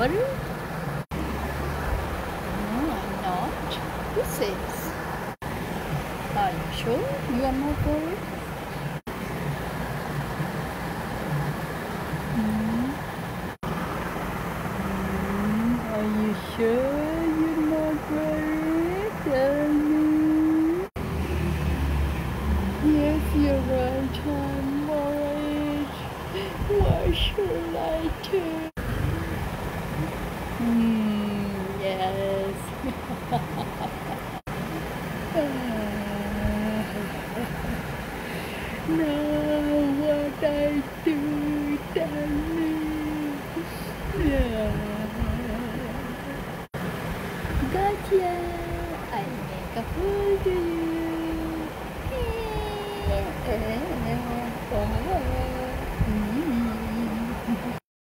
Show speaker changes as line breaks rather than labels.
Butter? No, I'm not. This is. Are you sure you are not worried? Are you sure you're not worried? Are you? Yes, you're right. I'm worried. Why should I do? Yes. Now what I do, tell me. Yeah. Gotcha. I make a fool to you.